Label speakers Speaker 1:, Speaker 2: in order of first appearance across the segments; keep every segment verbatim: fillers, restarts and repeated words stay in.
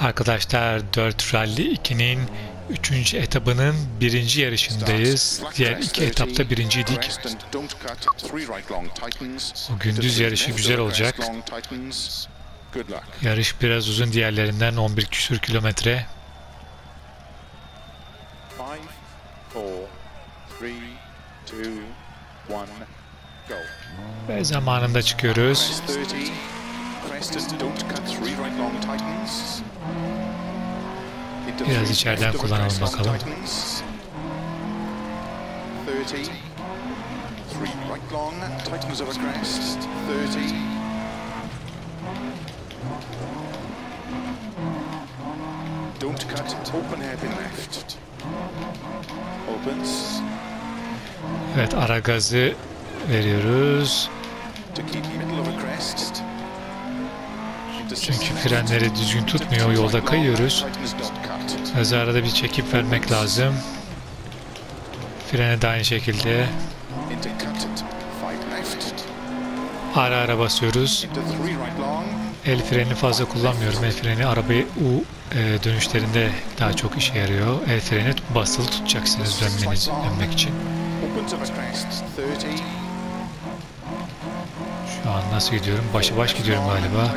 Speaker 1: Arkadaşlar dört Rally iki'nin üçüncü etabının birinci yarışındayız. Diğer iki etapta birinciydik. Bu gündüz yarışı güzel olacak. Yarış biraz uzun, diğerlerinden on bir küsür kilometre. Ve zamanında çıkıyoruz. Biraz içeriden kullanalım bakalım. Evet, ara gazı veriyoruz. Çünkü frenleri düzgün tutmuyor, yolda kayıyoruz. Gazı arada bir çekip vermek lazım. Frene de aynı şekilde. Ara ara basıyoruz. El freni fazla kullanmıyorum. El freni arabayı U e, dönüşlerinde daha çok işe yarıyor. El freni basılı tutacaksınız dönmeniz, dönmek için. Şu an nasıl gidiyorum? Başı baş gidiyorum galiba.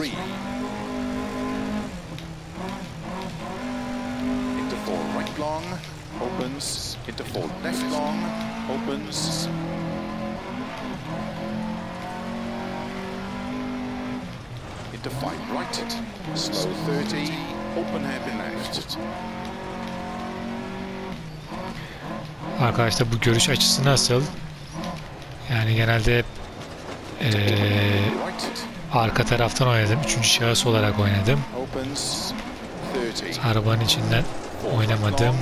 Speaker 1: Arkadaşlar bu görüş açısı nasıl? Yani genelde hep ee, arka taraftan oynadım. Üçüncü şahıs olarak oynadım. Arabanın içinden oynamadım.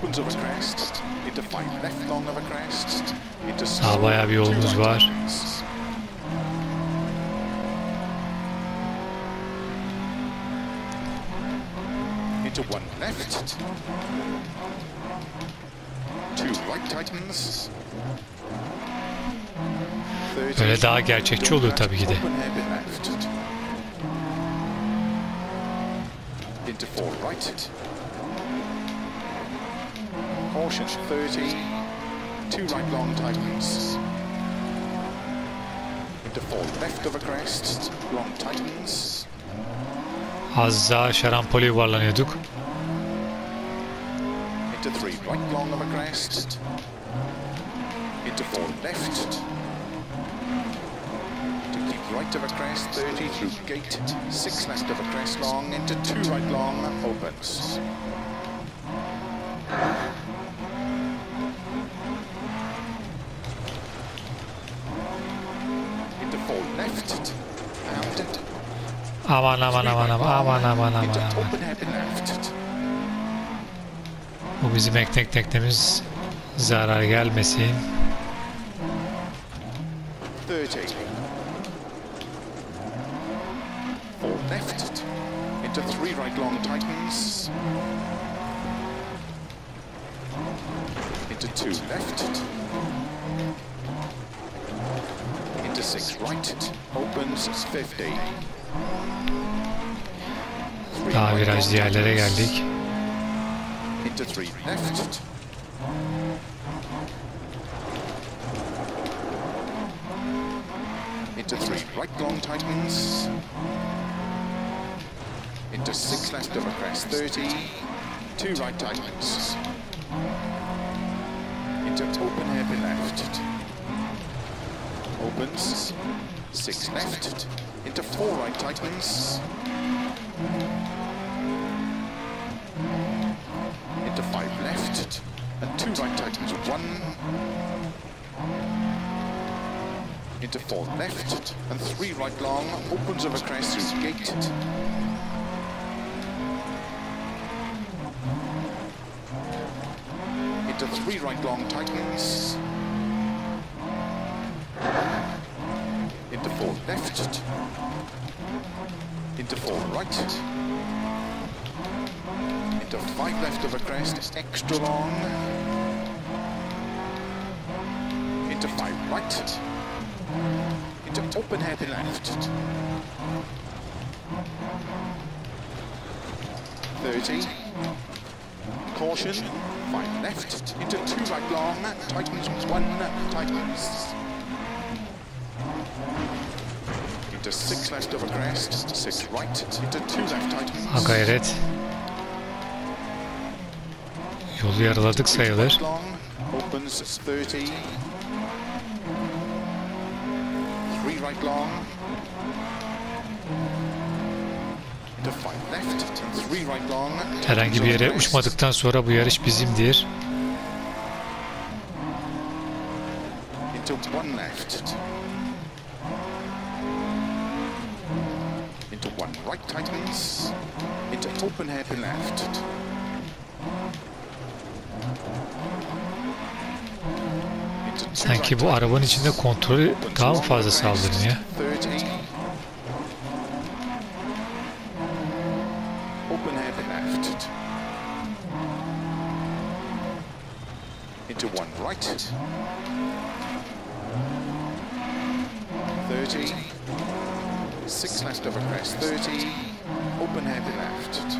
Speaker 1: Daha bayağı bir yolumuz var. Böyle daha gerçekçi oluyor tabii ki de. Az daha şarampole yuvarlanıyorduk.
Speaker 2: Right of a crest, thirty through gate, six left of a crest long, into two right long, opens. Into four left, and it.
Speaker 1: Aman aman aman aman aman aman aman.
Speaker 2: Open hairpin left.
Speaker 1: Bu bizim ekmek teknemiz zarar gelmesin.
Speaker 2: thirty. Left into three right long tightens, into two left, into six right, opens fifty.
Speaker 1: Daha viraj yerlere geldik.
Speaker 2: Into three left, into three right long tightens, into six left of a crest, thirty, two right tightens, into open hairpin left, opens, six left, into four right tightens, into five left, and two right tightens, one, into four left, and three right long, opens of a crest through gate, into three right long tightens, into four left, into four right, into five left of a crest, extra long, into five right, into open hairpin left, thirty. Caution, five left, into two right long, tightens one, tightens. Into six left over crest, six right, into two left tightens.
Speaker 1: Ha gayret. Yolu yarıladık sayılır.
Speaker 2: Opens thirty. Three right long. Into five left, three right long.
Speaker 1: Herhangi bir yere uçmadıktan sonra bu yarış bizimdir.
Speaker 2: Into one left. Into one right tightens. Into open hairpin left.
Speaker 1: Sanki bu arabanın içinde kontrolü daha mı fazla sağlanıyor?
Speaker 2: Open hairpin left. Into one right. thirty. Six left over crest. thirty. Open hairpin left.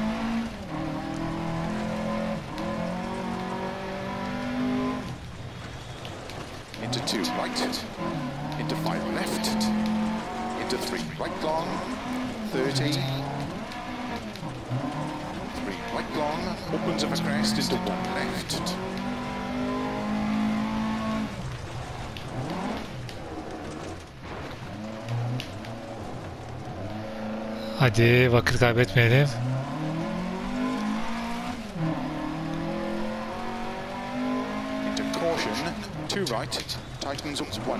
Speaker 2: Into two right, into five left, into three right long, thirty, three right long, opens up a crest into one left.
Speaker 1: Hadi vakit kaybetmeyelim.
Speaker 2: Into caution, two right, tightens up one.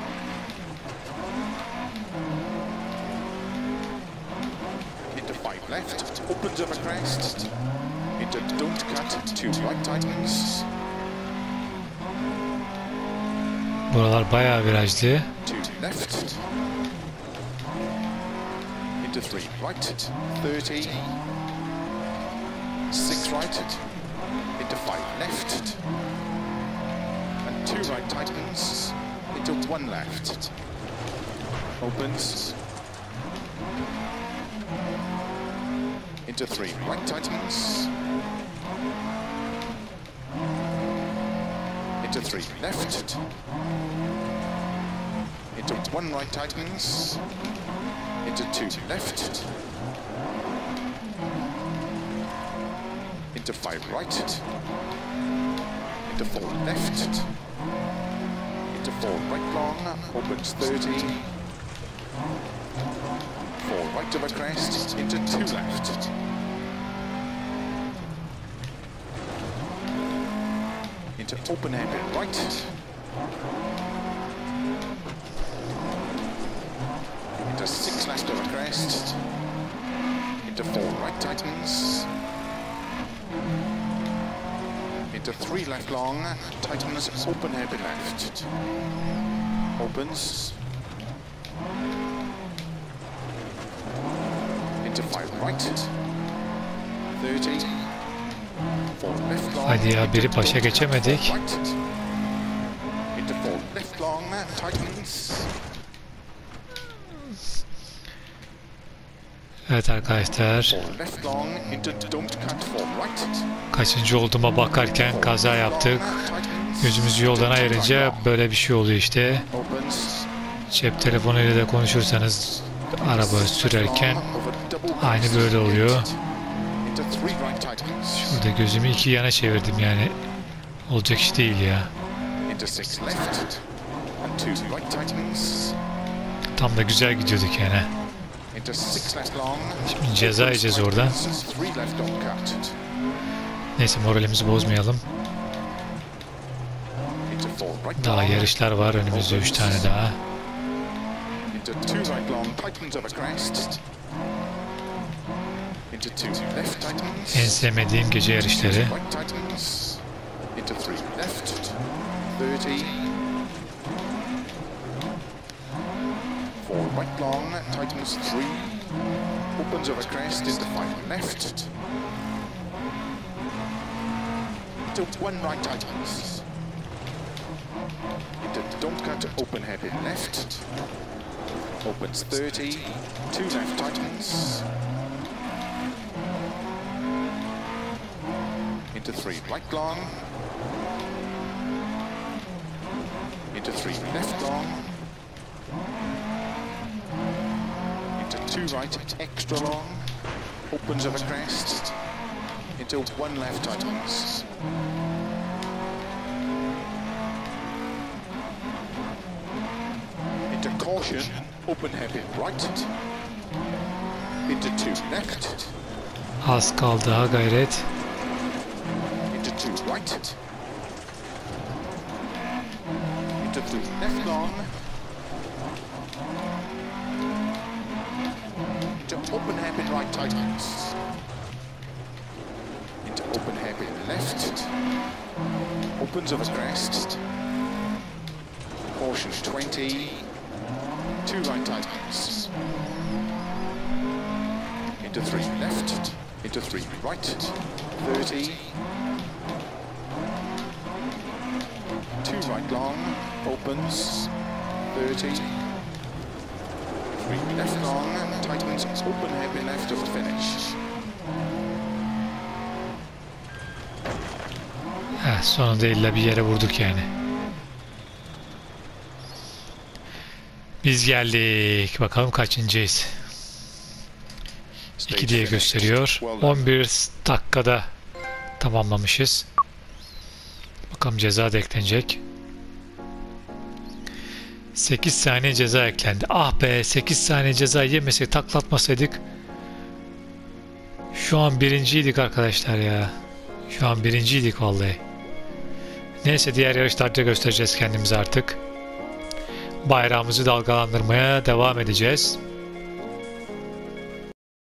Speaker 2: Into five left, opens up a crest. Into don't cut, two right tightens.
Speaker 1: Buralar bayağı virajlı.
Speaker 2: Two left. Into three right, thirty. Six right, into five left. And two right tightens, into one left. Opens. Into three right tightens. Into three left. Into one right tightens. Into two left. Into five right. Into four left. Into four right long. Opens thirty. Four right of a crest. Into two left. Into open hairpin right. Into six left of a crest. Into four right tightens. Into three left long, tightens, open hairpin left. Opens. Into five right. thirty. Four left long.
Speaker 1: Hadi ya, biri başa geçemedik.
Speaker 2: Into four left long, tightens.
Speaker 1: Evet arkadaşlar, kaçıncı olduğuma bakarken kaza yaptık. Gözümüzü yoldan ayırınca böyle bir şey oluyor işte. Cep telefonuyla da konuşursanız araba sürerken aynı böyle oluyor. Şurada gözümü iki yana çevirdim, yani olacak iş değil ya. Tam da güzel gidiyorduk yani. Şimdi ceza yiyeceğiz oradan. Neyse, moralimizi bozmayalım. Daha yarışlar var önümüzde, üç tane daha. En sevmediğim gece yarışları.
Speaker 2: Four right long, tightens three, opens over crest into five left, into one right tightens, into don't cut, open hairpin left, opens thirty, two left tightens, Into three right long. Into three left long. Into two right extra long. Opens of a crest. Into one left tightens. Into caution, open hairpin right. Into two left.
Speaker 1: Az kaldı, ha gayret.
Speaker 2: Into two right. Into three left long. Into open hairpin right tightens. Into open hairpin left. Opens of a crest. Caution twenty. Two right tightens. Into three left. Into three right. thirty. Two right long. Opens. thirty. Three left long. Tightens. Open hairpin left of the finish.
Speaker 1: Heh, sonunda illa bir yere vurduk yani. Biz geldik. Bakalım kaçıncıyız. iki diye gösteriyor. on bir dakikada tamamlamışız. Bakalım ceza da eklenecek. sekiz saniye ceza eklendi. Ah be, sekiz saniye ceza yemeseydik, taklatmasaydık. Şu an birinciydik arkadaşlar ya. Şu an birinciydik vallahi. Neyse, diğer yarışlarda göstereceğiz kendimizi artık. Bayrağımızı dalgalandırmaya devam edeceğiz.